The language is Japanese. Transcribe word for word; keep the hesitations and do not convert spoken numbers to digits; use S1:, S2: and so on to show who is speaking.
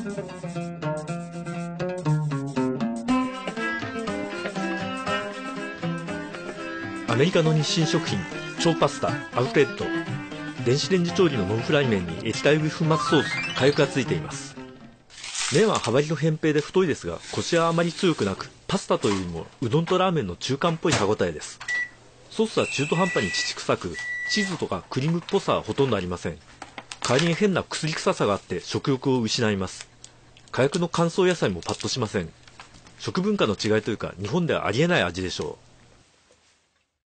S1: アメリカの日清食品超パスタアウトレット。電子レンジ調理のノンフライ麺に液体粉末ソース火薬がついています。麺は幅広扁平で太いですが、コシはあまり強くなく、パスタというよりもうどんとラーメンの中間っぽい歯ごたえです。ソースは中途半端に乳臭く、チーズとかクリームっぽさはほとんどありません。代わりに変な薬臭さがあって食欲を失います。火薬の乾燥野菜もパッとしません。食文化の違いというか、日本ではありえない味でしょう。